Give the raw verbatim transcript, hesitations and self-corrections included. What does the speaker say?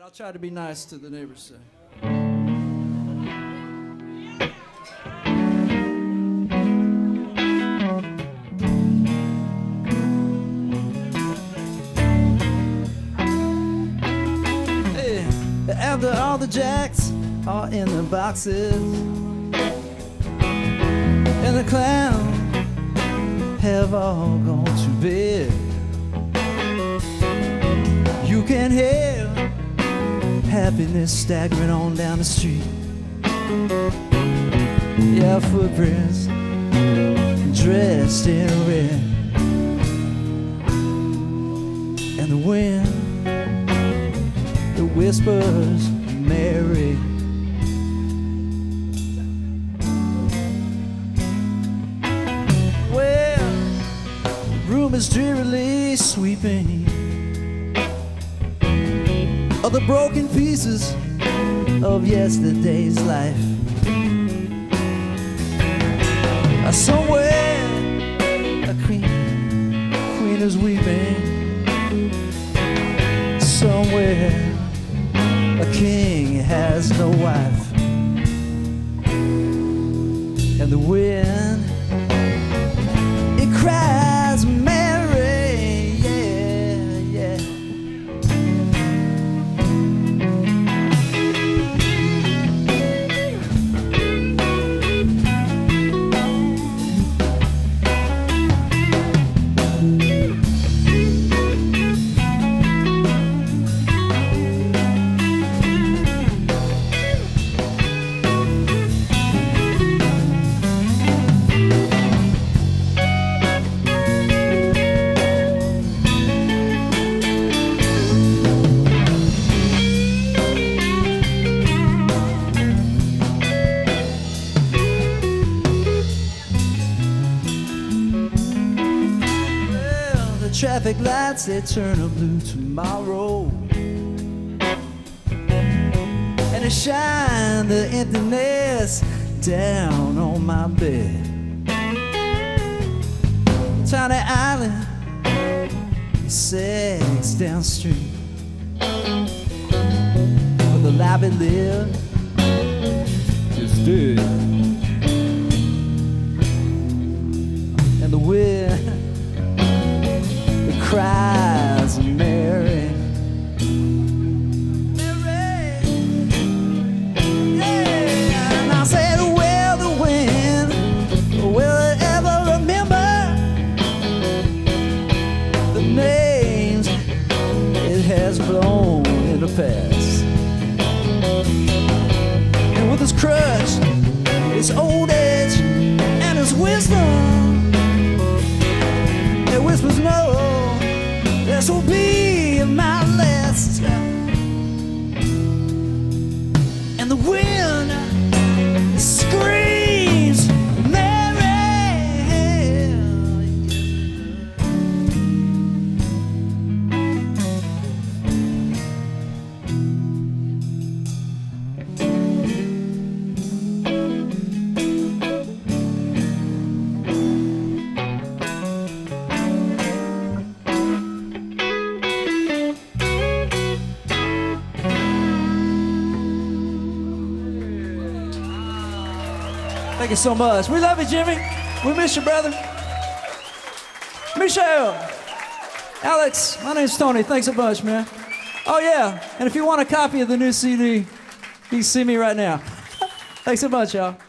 I'll try to be nice to the neighbors. So. Hey, after all the jacks are in the boxes and the clowns have all gone to bed, you can hear happiness staggering on down the street. Yeah, footprints dressed in red, and the wind that whispers Mary. Well, the room is drearily sweeping of the broken pieces of yesterday's life. Uh, somewhere a queen, queen is weeping. Somewhere a king has no wife. And the wind, it cries Mary, yeah, yeah. Traffic lights, they turn a blue tomorrow, and they shine the emptiness down on my bed. Tiny island, sex downstream, where the life it lived is dead. And the wind cries Mary, Mary, yeah. And I said, well, the wind, will it ever remember the names it has blown in the past? And with his crutch, his old age, and his wisdom, it whispers no. This will be my last. And the wind screams Mary. Thank you so much. We love you, Jimmy. We miss you, brother. Michelle, Alex, my name's Tony. Thanks so much, man. Oh, yeah. And if you want a copy of the new C D, you can see me right now. Thanks so much, y'all.